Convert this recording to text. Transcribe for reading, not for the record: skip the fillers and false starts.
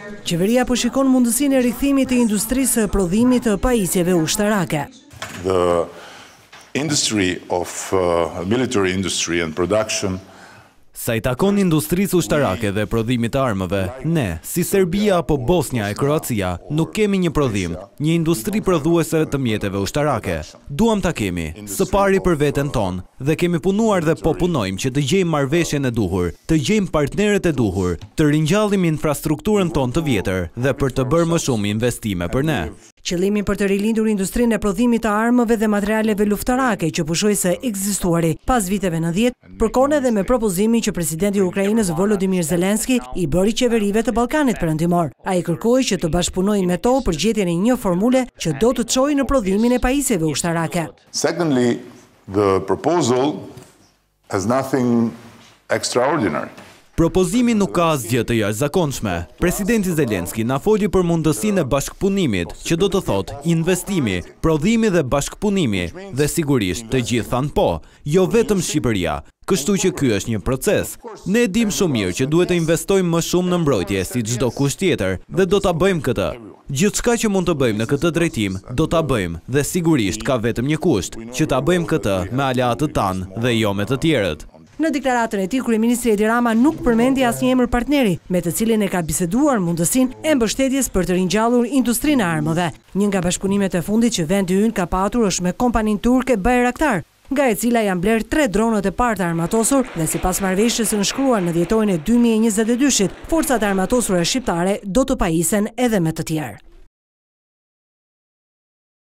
Qeveria po shikon mundësinë e rikthimit të industrisë së prodhimit të pajisjeve ushtarake. The industry of military industry and production. Sa I takon industrisë ushtarake dhe prodhimit të armëve, ne, si Serbia apo Bosnia e Kroacia, nuk kemi një prodhim, një industri prodhuese të mjeteve ushtarake. Duam ta kemi, së pari për veten tonë, dhe kemi punuar dhe po punojmë që të gjejmë marrëveshjen e duhur, të gjejmë partnerët e duhur, të ringjallnim infrastrukturën tonë të vjetër dhe për të bërë më shumë investime për ne. Qëllimi për të rilindur industrinë e prodhimit të armëve dhe materialeve luftarake që pushoi së ekzistuari pas viteve 90, përkon edhe me propozimin që presidenti I Ukrainës Volodymyr Zelensky I bëri qeverive të Ballkanit Perëndimor. Ai kërkoi që të bashkëpunojnë me to për gjetjen e një formule që do të çojë në prodhimin e pajisjeve ushtarake. Secondly, the proposal has nothing extraordinary. Propozimi nuk ka asgjë të jashtëzakonshme. Presidenti Zelensky na foli për mundësinë e bashkëpunimit, që do të thotë investimi, prodhimi dhe bashkëpunimi, dhe sigurisht të gjithë thanë po, jo vetëm Shqipëria. Kështu që ky është një proces. Ne e dim shumë mirë që duhet të investojmë më shumë në mbrojtje si çdo kusht tjetër dhe do ta bëjmë këtë. Gjithçka që mund të bëjmë në këtë drejtim, do ta bëjmë dhe sigurisht ka vetëm një kusht, që ta bëjmë këtë me aleatët tanë dhe jo me të tjerët. Në deklaratën e tij, kryeministri Edi Rama nuk përmendi asnjë emër partneri, me të cilin e ka biseduar mundësinë e mbështetjes për të ringjallur industrinë e armëve. Një nga bashkëpunimet e fundit që vendi ynë ka patur është me kompaninë turke Bayraktar, nga e cila janë bler 3 dronët e parë të armatosur dhe sipas marrëveshjes së nënshkruar në dhjetorin e 2022-shit, forcat e armatosura shqiptare do të pajisen edhe me të tjerë.